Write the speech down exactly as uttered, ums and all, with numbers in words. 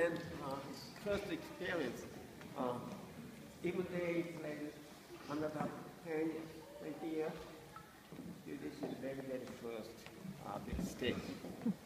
then uh, his first experience, uh, even though he played another ten, twenty years, this is very, very first uh, big stage.